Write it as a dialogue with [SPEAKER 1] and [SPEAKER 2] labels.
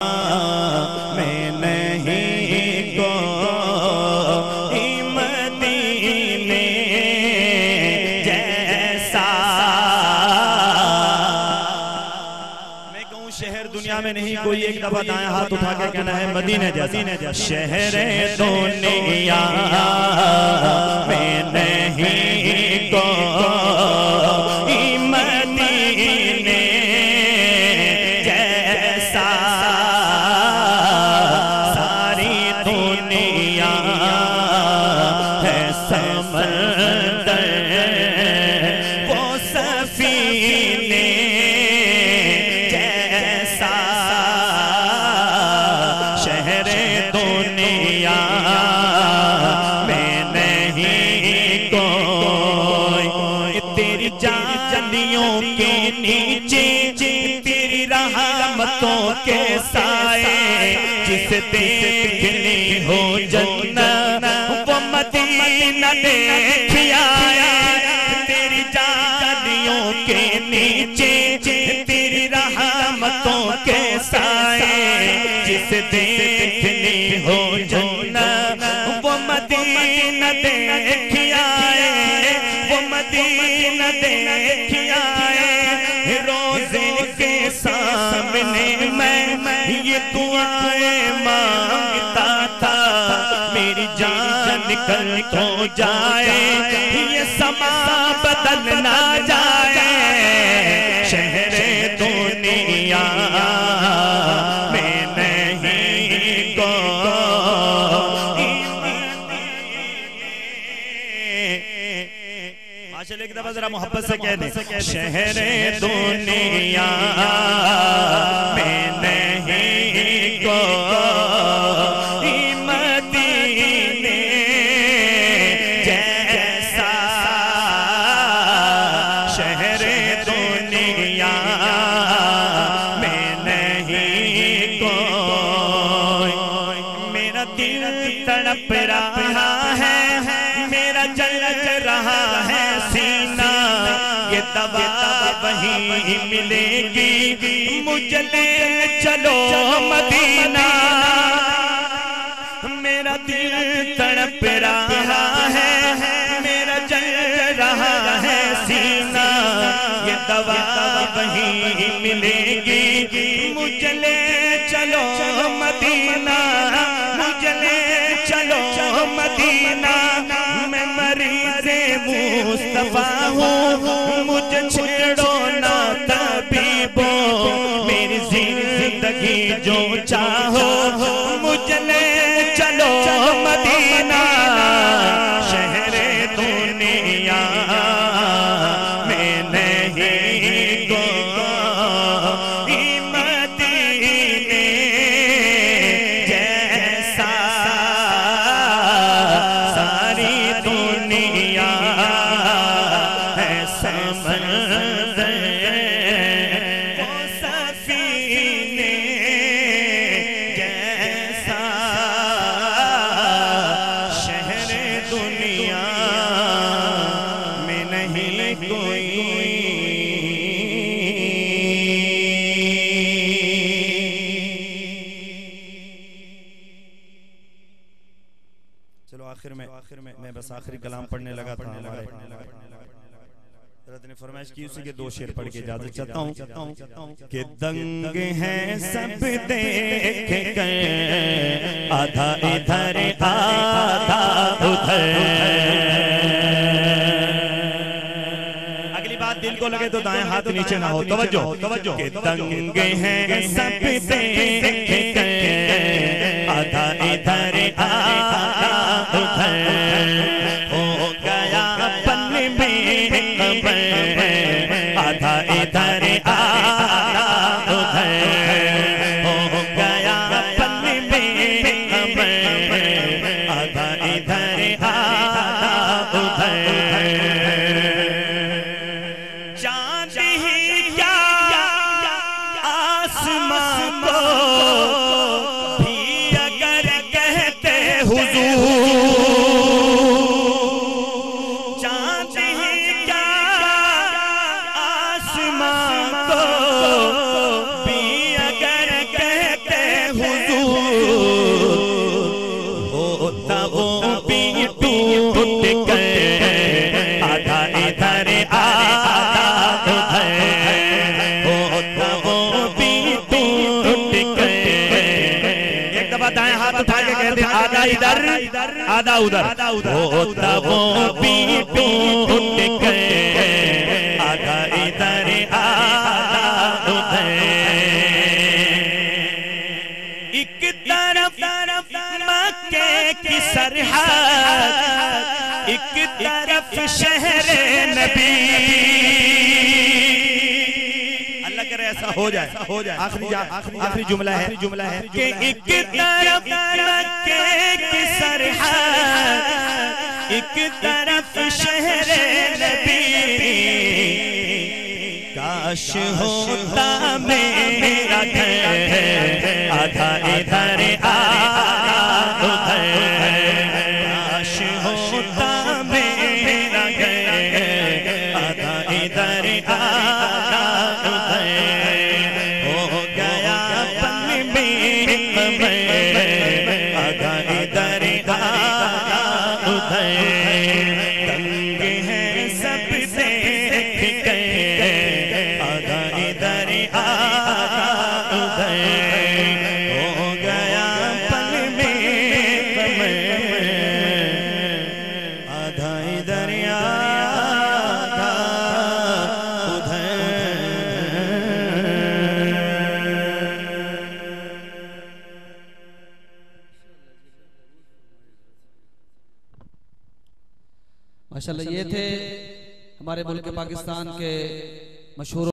[SPEAKER 1] मैं नहीं कोई मदीने जैसा। मैं कहूँ शहर दुनिया में नहीं कोई, एक दफा दाएं हाथ उठा के कहना है मदीने जैसा। शहर दुनिया में नहीं कोई मदीने जैसा। सारी दुनिया है समंदर वो सफीने जैसा। शहर दुनिया में नहीं कोई। तेरी जालियों के नीचे तेरी रहमतों के साए, जिसे देखनी हो जन्नत वो मदीना देख आए। तेरी जालियों के नीचे तेरी रहमतों के साए, जिसे देखनी हो जन्नत वो मदीना देख आए। वो मदीना देख आए। रोज़े के सामने मैं ये दुआएं मांगता था, मेरी जान निकल तो जाए, ये समा बदल ना जाए। शहर दुनिया में नहीं कोई। माशाअल्लाह एक दफा जरा मोहब्बत से कहने, शहर दुनिया में नहीं कोई मदीने जैसा। शहर दुनिया में नहीं कोई। मेरा दिल तड़प रहा है, मेरा जल रहा है सीना, ये दवा वहीं मिलेगी, मुझे ले चलो मदीना। मेरा दिल तड़प रहा है, मेरा जल रहा है सीना, ये दवा वहीं मिलेगी, मुझे ले चलो मदीना। मुझे ले चलो मदीना। मैं मरीज़े मुस्तफा हूँ, मुझे छेड़ो ना तबीबो, मेरी जिंदगी जो चाहो मुझे ले चलो मदीना। शहर दुनिया में नहीं कोई मदीने जैसा। सारी दुनिया है समंदर वो सफीने जैसा। शहर दुनिया में नहीं कोई। चलो आखिर में मैं बस आखिरी कलाम पढ़ने लगा था। हमारे ने फरमाइश की, उसी के दो शेर पढ़ के इजाजत चाहता हूँ कि दंग हैं सब देख कर, आधा इधर आधा उधर। अगली बात दिल को लगे तो दाएं हाथ नीचे ना हो। तवज्जो तवज्जो। कि दंग हैं सब देख कर, आधा इधर आधा उधर। हो गया पल में आधा इधर आधा उधर। हो गया पल में आधा इधर आधा उधर। चांद ही क्या आसमां को भी अगर कहते हुजूर, हुजूर होता वो भी टूट कर आधा इधर आधा उधर होता वो भी टूट कर। एक दफा दाएं हाथ उठा के कहते आधा इधर आधा उधर होता वो भी टूट कर आधा इधर आधा उधर। एक तरफ मक्के की सरहद एक तरफ शहर नबी। अल्लाह करे ऐसा हो जाए आखिरी जुमला है कि एक तरफ मक्के की सरहद एक तरफ शहर नबी। काश होता मेरा घर आधा इधर आधा उधर। काश होता मेरा घर आधा इधर आधा उधर। हो गया पल में कमर आधा इधर आधा उधर। तंग है सब देख के आधा इधर आधा उधर। हो गया पल में कमर आधा इधर आधा उधर।
[SPEAKER 2] माशाल्लाह ये थे हमारे मुल्क पाकिस्तान के मशहूर